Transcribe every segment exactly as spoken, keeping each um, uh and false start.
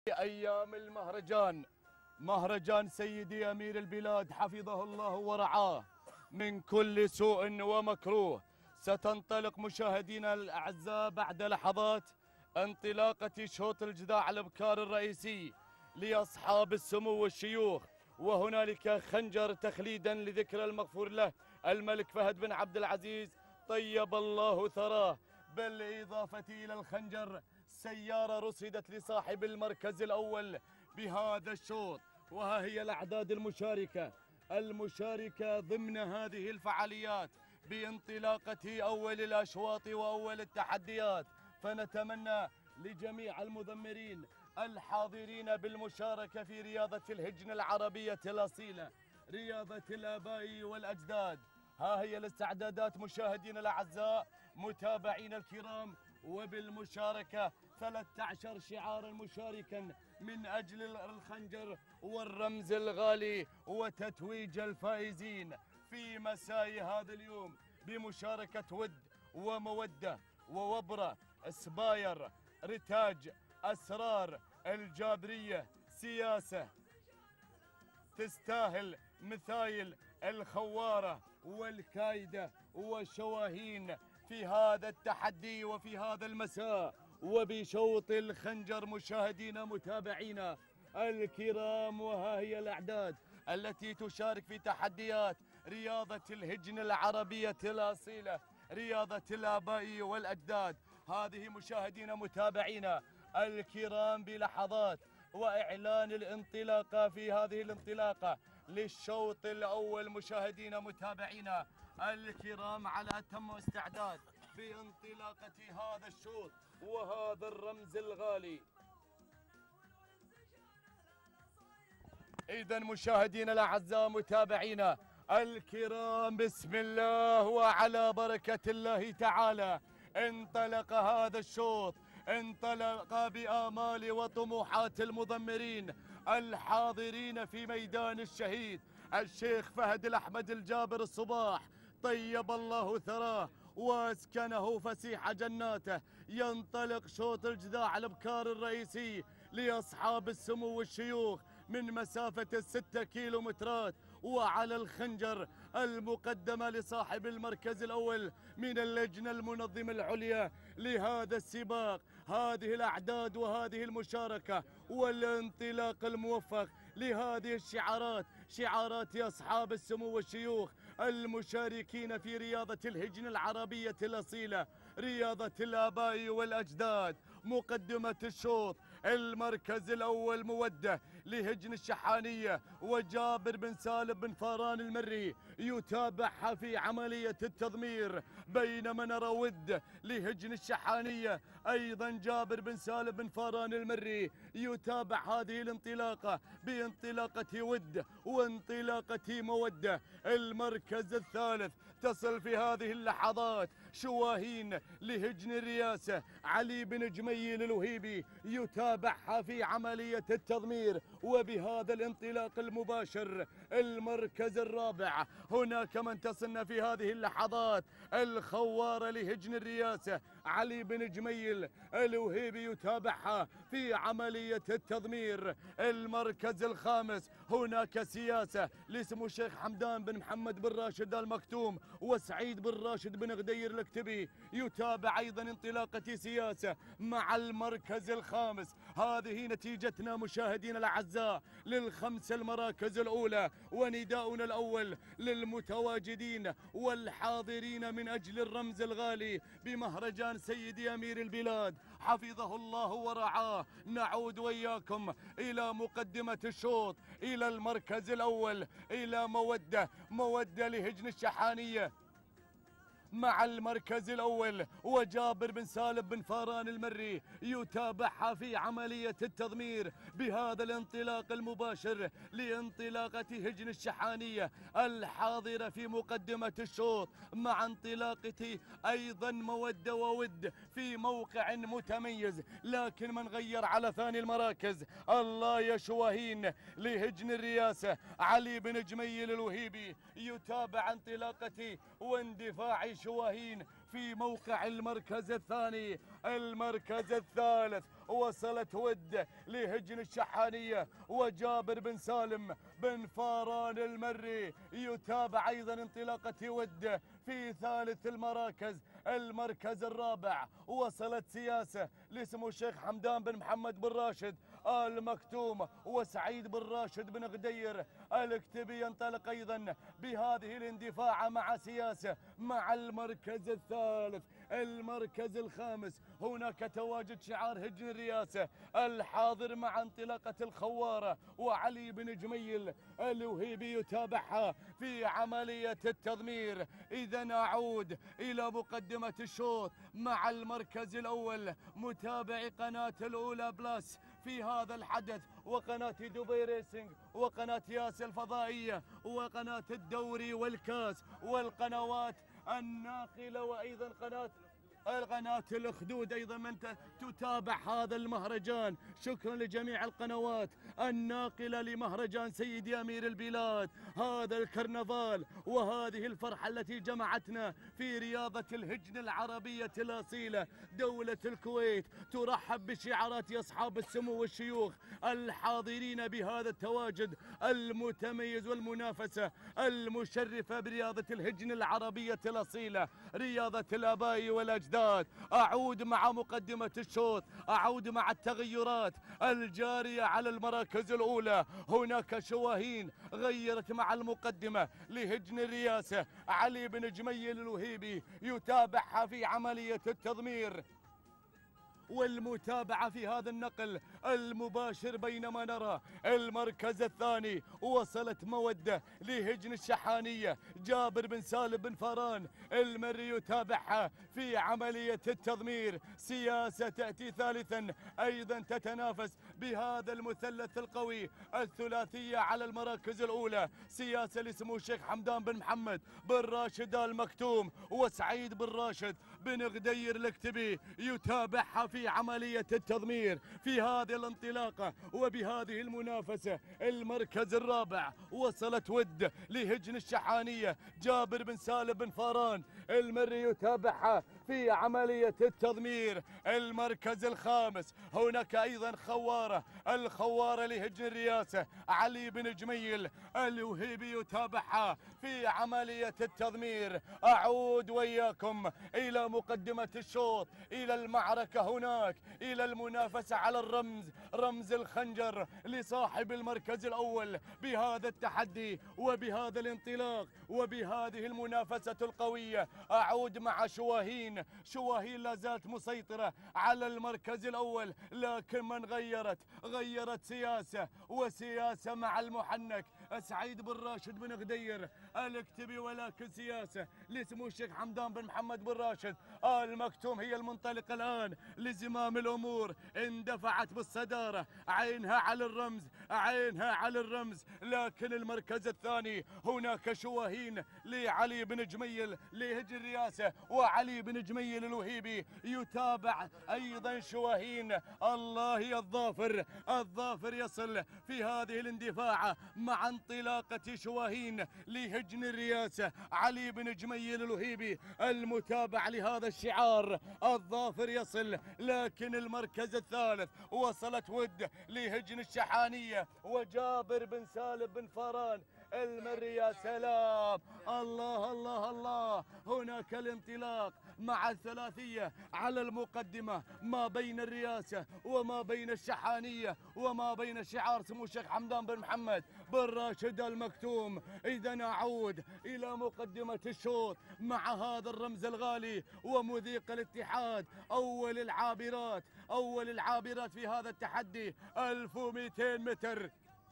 أيام المهرجان، مهرجان سيدي أمير البلاد حفظه الله ورعاه من كل سوء ومكروه. ستنطلق مشاهدينا الأعزاء بعد لحظات انطلاقة شوط الجذاع الأبكار الرئيسي لأصحاب السمو والشيوخ، وهنالك خنجر تخليدا لذكرى المغفور له الملك فهد بن عبد العزيز طيب الله ثراه. بالإضافة إلى الخنجر سيارة رصدت لصاحب المركز الأول بهذا الشوط، وها هي الأعداد المشاركة المشاركة ضمن هذه الفعاليات بانطلاقة أول الأشواط وأول التحديات. فنتمنى لجميع المذمرين الحاضرين بالمشاركة في رياضة الهجن العربية الأصيلة، رياضة الآباء والأجداد. ها هي الاستعدادات مشاهدينا الأعزاء متابعين الكرام، وبالمشاركة ثلاثة عشر شعارا مشاركا من أجل الخنجر والرمز الغالي وتتويج الفائزين في مساء هذا اليوم بمشاركة ود ومودة ووبرة سباير رتاج أسرار الجابرية سياسة تستاهل مثايل الخوارة والكايدة وشواهين في هذا التحدي وفي هذا المساء. وبشوط الخنجر مشاهدينا متابعينا الكرام، وها هي الأعداد التي تشارك في تحديات رياضة الهجن العربية الأصيلة، رياضة الآباء والأجداد. هذه مشاهدينا متابعينا الكرام بلحظات وإعلان الانطلاقة في هذه الانطلاقة للشوط الأول مشاهدينا متابعينا الكرام على أتم استعداد بانطلاقة هذا الشوط وهذا الرمز الغالي. إذا مشاهدينا الأعزاء متابعينا الكرام، بسم الله وعلى بركة الله تعالى انطلق هذا الشوط، انطلق بآمال وطموحات المضمرين الحاضرين في ميدان الشهيد الشيخ فهد الأحمد الجابر الصباح طيب الله ثراه واسكنه فسيح جناته. ينطلق شوط الجذاع الابكار الرئيسي لاصحاب السمو والشيوخ من مسافة الستة كيلومترات، وعلى الخنجر المقدمة لصاحب المركز الأول من اللجنة المنظمة العليا لهذا السباق. هذه الأعداد وهذه المشاركة والانطلاق الموفق لهذه الشعارات، شعارات أصحاب السمو والشيوخ المشاركين في رياضة الهجن العربية الأصيلة، رياضة الآباء والأجداد. مقدمة الشوط المركز الأول مودة لهجن الشحانية وجابر بن سالم بن فاران المري يتابعها في عملية التضمير، بينما نرى ود لهجن الشحانية أيضا جابر بن سالم بن فاران المري يتابع هذه الانطلاقة بانطلاقة ود وانطلاقة مودة. المركز الثالث تصل في هذه اللحظات شواهين لهجن الرياسة علي بن جميل الوهيبي يتابعها في عملية التضمير. وبهذا الانطلاق المباشر المركز الرابع هناك من تصلنا في هذه اللحظات الخوار لهجن الرياسة علي بن جميل الوهيبي يتابعها في عملية التضمير. المركز الخامس هناك سياسة لاسمه الشيخ حمدان بن محمد بن راشد المكتوم وسعيد بن راشد بن غدير الكتبي يتابع أيضا انطلاقة سياسة مع المركز الخامس. هذه نتيجتنا مشاهدينا الأعزاء للخمس المراكز الأولى، ونداؤنا الأول للمتواجدين والحاضرين من أجل الرمز الغالي بمهرجان سيدي أمير البلاد حفظه الله ورعاه. نعود وإياكم إلى مقدمة الشوط، إلى المركز الأول، إلى مودة مودة لهجن الشحانية مع المركز الأول وجابر بن سالم بن فاران المري يتابعها في عملية التضمير بهذا الانطلاق المباشر لانطلاقة هجن الشحانية الحاضرة في مقدمة الشوط، مع انطلاقة أيضا مودة وود في موقع متميز. لكن من غير على ثاني المراكز الله يا شواهين لهجن الرياسة علي بن جميل الوهيبي يتابع انطلاقة واندفاع شواهين في موقع المركز الثاني. المركز الثالث وصلت ود لهجن الشحانية وجابر بن سالم بن فاران المري. يتابع أيضا انطلاقة ود في ثالث المراكز. المركز الرابع وصلت سياسة لسمو الشيخ حمدان بن محمد بن راشد آل مكتوم وسعيد بن راشد بن غدير الكتبي. ينطلق أيضا بهذه الاندفاع مع سياسة مع المركز الثالث. المركز الخامس هناك تواجد شعار هجن الرياسة الحاضر مع انطلاقة الخوارة وعلي بن جميل الوهيبي يتابعها في عملية التضمير. إذا أعود إلى مقدمة الشوط مع المركز الأول متابعي قناة الأولى بلاس في هذا الحدث وقناة دبي ريسنج وقناة ياس الفضائية وقناة الدوري والكاس والقنوات الناقلة وأيضا قناة القناة الأخدود أيضا من تتابع هذا المهرجان. شكرا لجميع القنوات الناقلة لمهرجان سيدي أمير البلاد، هذا الكرنفال وهذه الفرحة التي جمعتنا في رياضة الهجن العربية الأصيلة. دولة الكويت ترحب بشعارات أصحاب السمو والشيوخ الحاضرين بهذا التواجد المتميز والمنافسة المشرفة برياضة الهجن العربية الأصيلة، رياضة الآباء والأجداد. أعود مع مقدمة الشوط، أعود مع التغيرات الجارية على المراكز الأولى. هناك شواهين غيرت مع المقدمة لهجن الرياسة. علي بن جميل الوهيبي يتابعها في عملية التضمير والمتابعة في هذا النقل المباشر. بينما نرى المركز الثاني وصلت مودة لهجن الشحانية. جابر بن سالم بن فاران المري يتابعها في عملية التضمير. سياسة تأتي ثالثا أيضا تتنافس بهذا المثلث القوي الثلاثية على المراكز الأولى. سياسة لسمو الشيخ حمدان بن محمد بن راشد آل مكتوم وسعيد بن راشد بن غدير الكتبي يتابعها في عملية التضمير في هذه الانطلاقة وبهذه المنافسة. المركز الرابع وصلت ود لهجن الشحانية. جابر بن سالم بن فاران المري يتابعها في عملية التضمير. المركز الخامس هناك أيضا خوارة، الخوارة لهجن الرياسة. علي بن جميل الوهيبي يتابعها في عملية التضمير. أعود وياكم إلى مقدمة الشوط، إلى المعركة هناك، إلى المنافسة على الرمز، رمز الخنجر لصاحب المركز الأول بهذا التحدي وبهذا الانطلاق وبهذه المنافسة القوية. أعود مع شواهين، شواهين لا زالت مسيطرة على المركز الأول، لكن من غيرت غيرت سياسة، وسياسة مع المحنك سعيد بن راشد بن غدير الكتبي، ولكن سياسة لسمو الشيخ حمدان بن محمد بن راشد آل مكتوم هي المنطلقة الآن لزمام الأمور. اندفعت بالصدارة، عينها على الرمز، عينها على الرمز. لكن المركز الثاني هناك شواهين لعلي بن جميل لهجن الرياسة وعلي بن جميل الوهيبي يتابع أيضا شواهين. الله يا الظافر، الظافر يصل في هذه الاندفاع مع انطلاقة شواهين لهجن الرياسة. علي بن جميل الوهيبي المتابع لهذا الشعار، الظافر يصل. لكن المركز الثالث وصلت ود لهجن الشحانية وجابر بن سالم بن فاران المري. يا سلام، الله الله الله. هناك الانطلاق مع الثلاثية على المقدمة ما بين الرياسة وما بين الشحانية وما بين شعار سمو الشيخ حمدان بن محمد بن راشد آل مكتوم. إذا أعود إلى مقدمة الشوط مع هذا الرمز الغالي ومذيق الاتحاد، أول العابرات، أول العابرات في هذا التحدي ألف ومئتين متر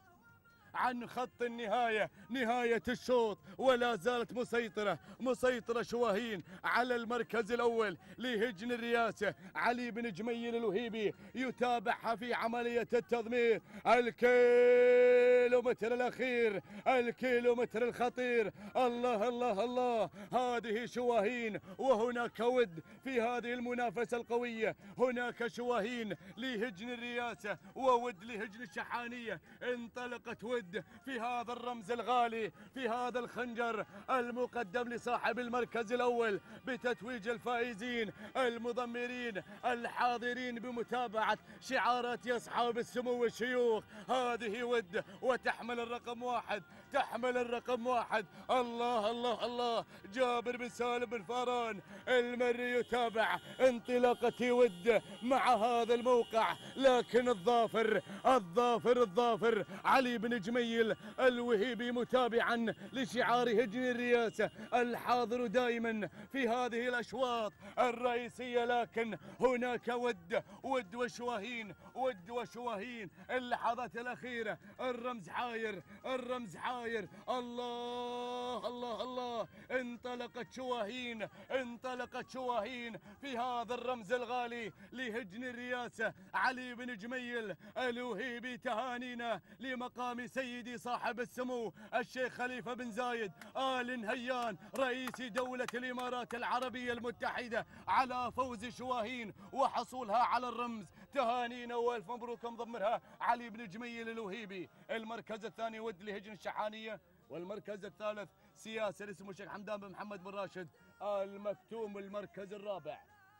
عن خط النهاية، نهاية الشوط، ولا زالت مسيطرة مسيطرة شواهين على المركز الأول لهجن الرياسة. علي بن جميل الوهيبي يتابعها في عملية التضمير. الكيل الكيلومتر الأخير، الكيلومتر الخطير. الله الله الله، هذه شواهين وهناك ود في هذه المنافسة القوية. هناك شواهين لهجن الرياسة وود لهجن الشحانية. انطلقت ود في هذا الرمز الغالي، في هذا الخنجر المقدم لصاحب المركز الأول بتتويج الفائزين المضمرين الحاضرين بمتابعة شعارات يا أصحاب السمو والشيوخ. هذه ود وتحمل الرقم واحد، تحمل الرقم واحد. الله الله الله، جابر بن سالم بن فاران المري يتابع انطلاقة ود مع هذا الموقع، لكن الظافر الظافر الظافر علي بن جميل الوهيبي متابعا لشعار هجن الرياسة الحاضر دائما في هذه الأشواط الرئيسية. لكن هناك ود ود وشواهين، ود وشواهين. اللحظات الأخيرة الرمز حاير، الرمز حاير. الله الله الله، انطلقت شواهين، انطلقت شواهين في هذا الرمز الغالي لهجن الرياسة علي بن جميل الوهيبي. تهانينا لمقام سيدي صاحب السمو الشيخ خليفة بن زايد آل نهيان رئيس دولة الإمارات العربية المتحدة على فوز شواهين وحصولها على الرمز. تهانينا والف مبروك مضمرها علي بن جميل الوهيبي. المركز الثاني ود لهجن الشحانية، والمركز الثالث سياسي اسمه الشيخ حمدان بن محمد بن راشد المكتوم. المركز الرابع،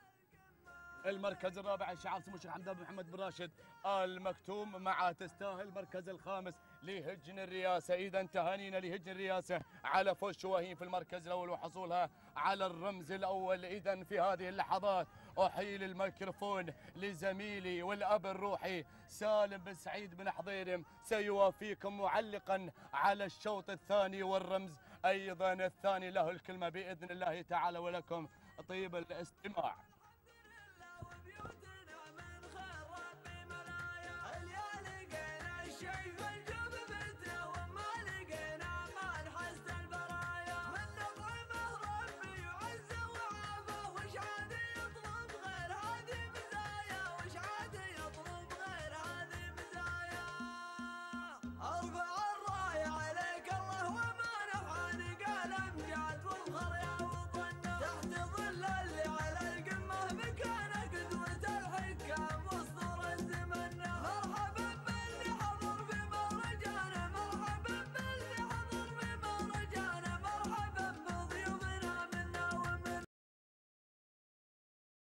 المركز الرابع الشعار اسمه الشيخ حمدان بن محمد بن راشد المكتوم مع تستاهل. المركز الخامس لهجن الرياسة. إذا تهانينا لهجن الرياسة على فوز شواهين في المركز الأول وحصولها على الرمز الأول. إذا في هذه اللحظات أحيل الميكروفون لزميلي والأب الروحي سالم بن سعيد بن حضيرم، سيوافيكم معلقا على الشوط الثاني والرمز أيضا الثاني. له الكلمة بإذن الله تعالى، ولكم طيب الاستماع.